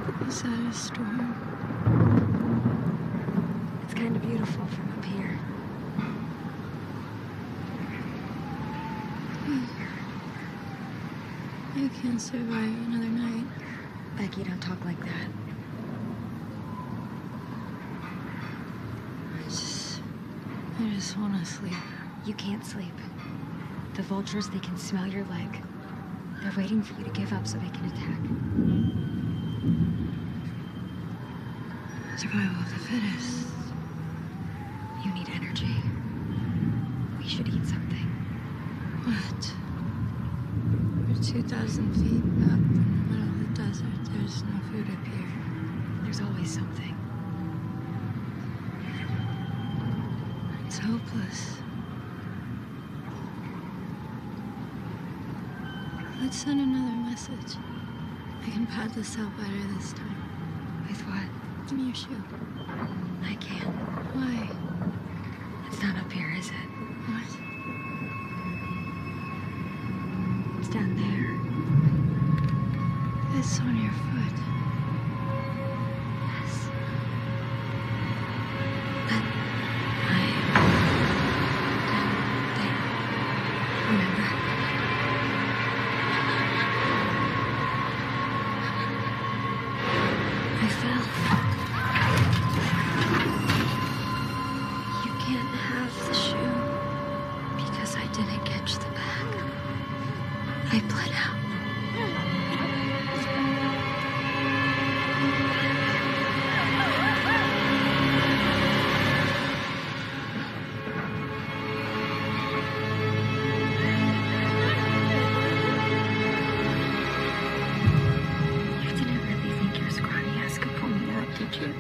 Is that a storm? It's kind of beautiful from up here. I can't survive another night. Becky, don't talk like that. I just want to sleep. You can't sleep. The vultures, they can smell your leg. They're waiting for you to give up so they can attack. Survival of the fittest. You need energy. We should eat something. What? We're 2,000 feet up in the middle of the desert. There's no food up here. There's always something. It's hopeless. Let's send another message. I can pad this out better this time. With what? Give me your shoe. I can't. Why? It's not up here, is it? What? It's down there. It's on your foot. Yes. Down there. Remember? I fell. You can't have the shoe because I didn't catch the bag. I bled out. You didn't really think your scrawny ass could pull me out, did you?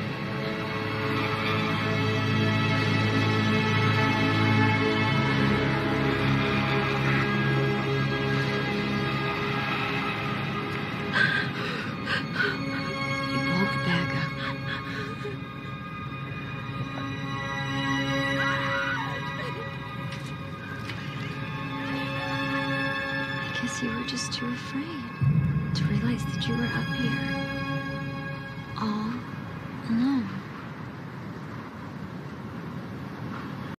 You pulled the bag up. I guess you were just too afraid to realize that you were up here.